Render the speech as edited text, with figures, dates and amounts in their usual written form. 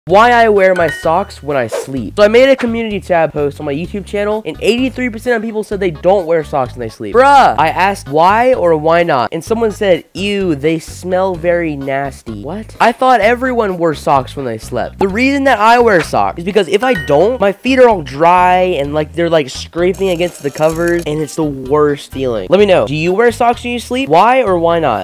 Why I wear my socks when I sleep. So I made a community tab post on my YouTube channel, and 83% of people said they don't wear socks when they sleep. Bruh! I asked why or why not, and someone said, ew, they smell very nasty. What? I thought everyone wore socks when they slept. The reason that I wear socks is because if I don't, my feet are all dry and like they're like scraping against the covers, and it's the worst feeling. Let me know, do you wear socks when you sleep? Why or why not?